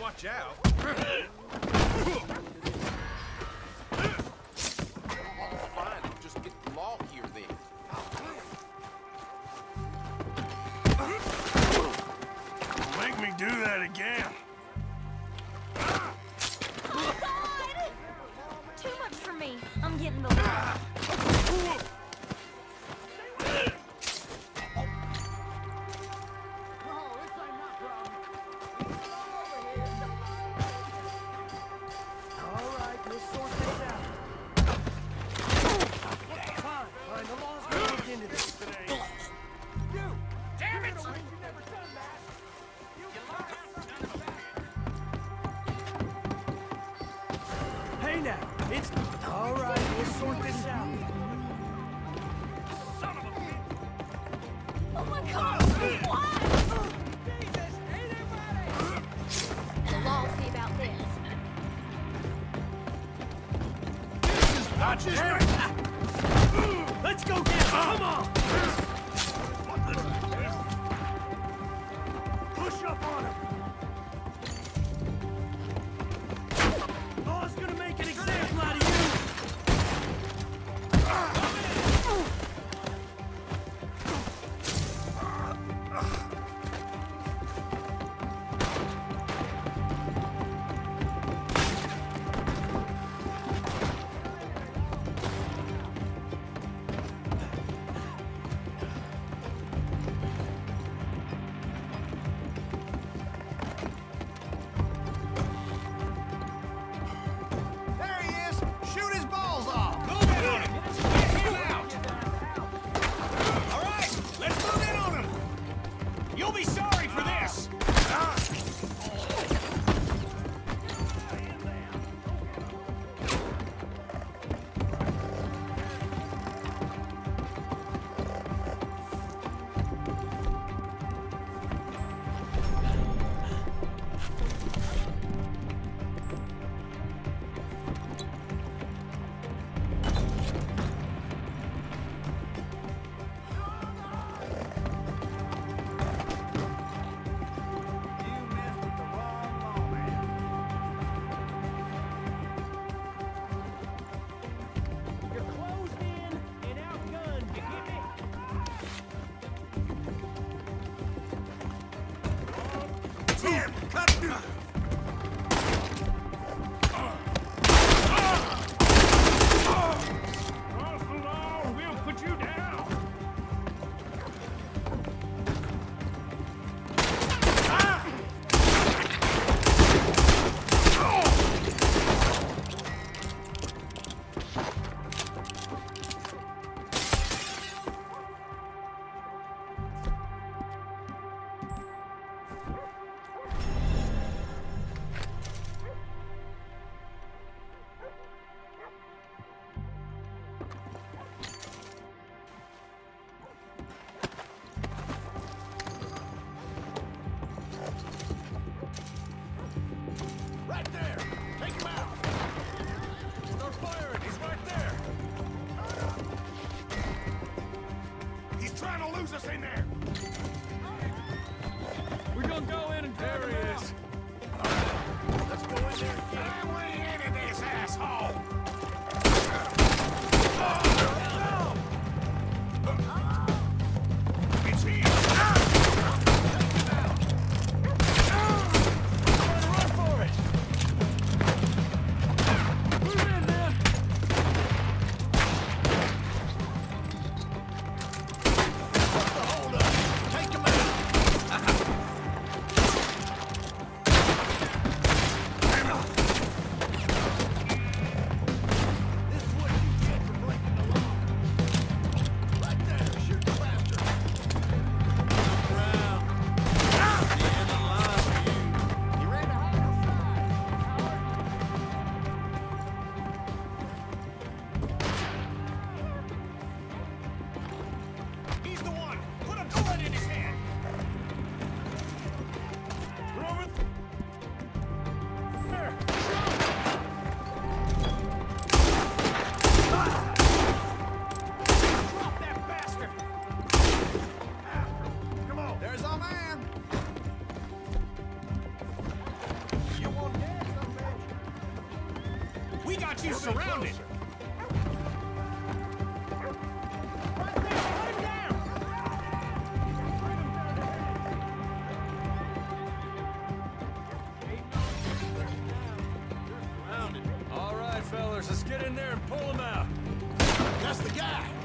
watch out. Fine, I'll just get the law here then. Make me do that again. Oh, God! Too much for me. I'm getting the law. Oh my God! What? The law will see about this. Let's go get him! Come on! Push up on him! Law's gonna make an example out of you! got you surrounded. All right, fellas, let's get in there and pull him out. That's the guy.